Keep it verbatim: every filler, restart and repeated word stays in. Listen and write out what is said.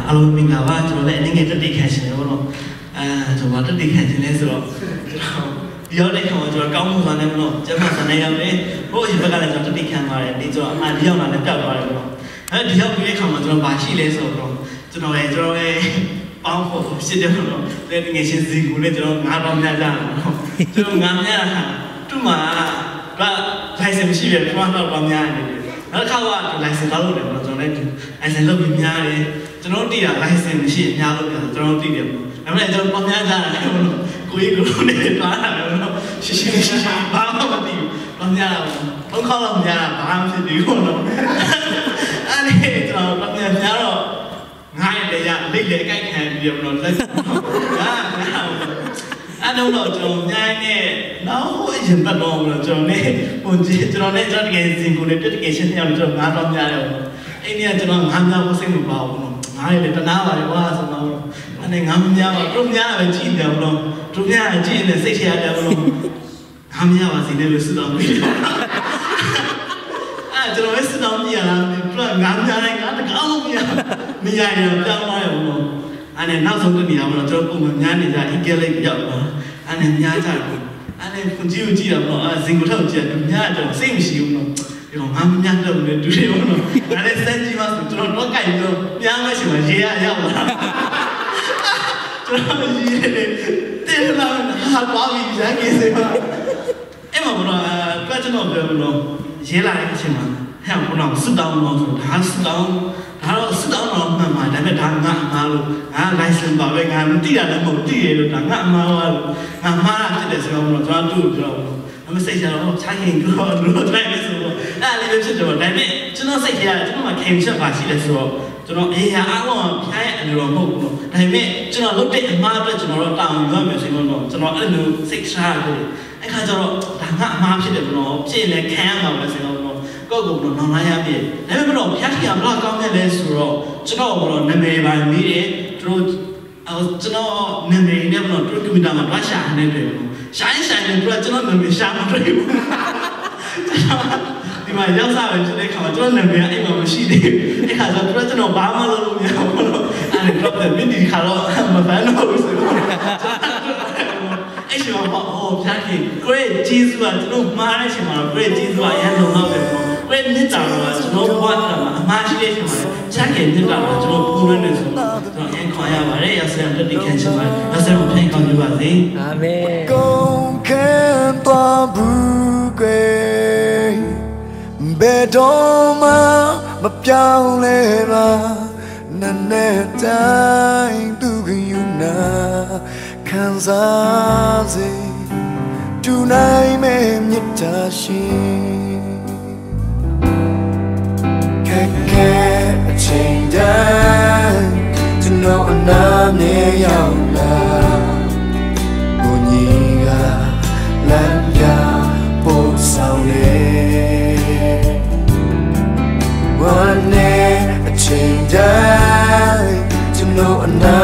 အလုံးမင်္ဂလာပါကျွန်တော်လည်းအနေငယ်တက်တိခံရှင်တယ်ဘောနော်အဲကျွန်တော်တက်တိခံရှင်လဲဆိုတော့ကျွန်တော်ဒီရောက်တဲ့ခါမှာကျွန်တော်ကောင်းမှုမှန်းတယ်ဘောနော်ကျမစနေရောက်တယ်ဟိုအရင်ဘက်ကလည်းကျွန်တော်တက်တိခံပါတယ်ဒီကျွန်တော်အမှဒီရောက်လာလည်းပြောက်သွားတယ်ဘောနော်အဲဒီရောက်ပြီးတဲ့ခါမှာကျွန်တော်ဘာရှိလဲဆိုတော့ကျွန်တော်လည်းကျွန်တော်လည်းပေါင်းဖို့ဖြစ်တယ်ဘောနော်တဲ့ငယ်ချင်းစီကိုလည်းကျွန်တော်ငါးတော့များကြတယ်ဘောနော်ကျွန်တော်ငါးများတာသူ့မှာကလိုင်စင်မရှိပဲကျွန်တော်တော့များနေတယ်နောက်တစ်ခါကလိုင်စင်လောက်လုပ်တယ်ဘောနော်ကျွန်တော်လည်းလိုင်စင်လုပ်ပြီးများတယ်ကျွန်တော်တည်တာလိုင်စင်မရှိအများလို့ပြောကျွန်တော်တည်တယ်ပေါ့ဒါပေမဲ့ကျွန်တော်ပေါင်းများကြတာလေဘလို့ကိုကြီးကိုနဲ့တွားတာပဲဘလို့ရှိရှိရှိရှိဘာမှမသိဘူးပေါင်းများတာဘုံခေါက်တော့များတာဘာမှဖြစ်ဘူးဘလို့အဲ့ဒီကျွန်တော်ပေါင်းများများတော့ငားရတဲ့ရလိတ်လေကြိုက်ခံပြီးဘလို့လက်ဟာအဲ့တော့တော့ကျွန်တော်ညာနေနောက်ဟိုအရင်ပတ်တော့ဘလို့ကျွန်တော်နဲ့ပုံကြည့်ကျွန်တော်နဲ့ကျွန်တော်တကယ်စင်ကိုနဲ့တကယ်ရှင်းနေအောင်ကျွန်တော်ငါးတော့များတယ်အဲ့ဒီကကျွန်တော်ငါးများဖို့စိတ်မပါဘူးနော်ငါးရည်တနာပါတယ်ကွာဆိုတော့အဲ့ငါးများပါတို့များပဲကြည့်တယ်ဘလို့တို့များကြည့်နေစိတ်ချရတယ်ဘလို့ငါးများပါစီတယ်လို့စတော့ပြီးအဲ့ကျွန်တော်လည်းစတော့ပြရလားပြငါးများတိုင်းငါတကောင်းမရမရရပြောင်းသွားရဘလို့အဲ့နောက်ဆုံးတနေရာဘလို့ကျွန်တော်ပုံမှန်များနေကြအီကဲလိုက်ပြောက်သွားအဲ့များကြတယ်အဲ့ဖွန်ကြီးကိုကြည့်ရဘလို့အဲ့ဇင်ကိုထောက်ကြည့်တယ်များတော့စိတ်မရှိဘူးနော်ဒီတော့ငါများတော့လည်းတူတယ်ဘလို့ဒါလည်းစမ်းကြည့်ပါဆိုကျွန်တော်တော့ကြိုက်လို့ပြန်မယ်ရှင်မရေရရောက်လာကျွန်တော်ရေတယ်တယ်လာဟာပါပြီဇန်ကြီးစေပါအဲ့မှာဘလို့ကကျွန်တော်ပြောလို့ရေလာတဲ့အချိန်မှာဟဲ့ဘလို့စစ်တောင်းလို့ဆိုဒါစစ်တောင်းဒါတော့စစ်တောင်းတော့မှန်ပါဒါပေမဲ့ဒါငါအမားလို့ငါလိုင်စင်ပါပဲငါမသိတာလည်းမဟုတ်သိရလို့ဒါငါအမားလို့ငါမှားတာဖြစ်တယ်ဆိုတော့ကျွန်တော်တို့ပြောမစိတ်ချတော့ချိုင်းရင်တော့လို့တိုင်းပဲဆိုတော့အဲ့လေးပဲဖြစ်တော့ဒါပေမဲ့ကျွန်တော်စိတ်ထဲကကျွန်တော်မှခင်ချက်ပါရှိတယ်ဆိုတော့ကျွန်တော်အေးရအားလုံးဖျားရဲ့အလိုတော့မဟုတ်ဘူးဒါပေမဲ့ကျွန်တော်လုပ်တဲ့အမှားအတွက်ကျွန်တော်တော့တောင်းယူရမယ်ဆိုတော့ကျွန်တော်အဲ့လိုစိတ်ထားတယ်အဲ့ခါကျတော့ဒါငါအမှားဖြစ်တယ်ဘလို့ဖြစ်လဲခံရမှာပဲဆိုတော့ကိုယ့်ကိုယ်ကတော့နောင်လာရပြီဒါပေမဲ့ဘလို့ဖျားထီအောင်ဘလို့ကောင်းခဲ့လဲဆိုတော့ကျွန်တော်ဘလို့နာမည်ပါမိတယ်သူတို့အော်ကျွန်တော်နာမည်နဲ့ဘလို့သူကွန်ပျူတာမှာတွားရှာနေတယ်ရှိုင်းဆိုင်နေတော့ကျွန်တော်နာမည်ရှာမတွေ့ဘူးဒီမှာရောက်စားပဲဖြစ်တဲ့ခါမှာကျွန်တော်နာမည်အဲ့မှာမရှိသေးဘူးအဲ့ခါကျတော့ကျွန်တော်ဘာမှလုပ်လို့မရဘူးလို့အဲ့ဒီတော့မင်းဒီခါတော့မဖမ်းတော့ဘူးဆိုတော့အဲ့ရှင်ကဟောဖျားခင်ကိုယ့်ဂျေဇူးကကျွန်တော်မှားတဲ့ချိန်မှာကိုယ့်ဂျေဇူးကအရင်လုံးတော့ပဲပေါ့ကိုယ့်နှစ်တာတော့ကျွန်တော်ဘွားတာမှာအမှားရှိတဲ့ချိန်မှာချားခင်နှစ်တာတော့ကျွန်တော်ပူရနေဆိုတော့ကျွန်တော်အရင်ခေါ်ရပါတယ်ရဆရာတက်တိခံချင်ပါတယ်ရဆရာကိုပြန်ခေါ်ပြပါစေအာမင်ကုန်ခံတော်ဘူးကွယ်ဘယ်တော့မှမပြောင်းလဲပါနည်းနည်းတိုင်းသူကယူနာခံစားစေတူနိုင်မဲ့မြတ်တာရှင်ခက်ခဲအချိန်တိုင်းကျွန်တော်အနာမြေရောက်လာကိုကြီးကလမ်းပြပို့ဆောင်နေဝမ်းနဲ့အချိန်တိုင်းကျွန်တော်အနာ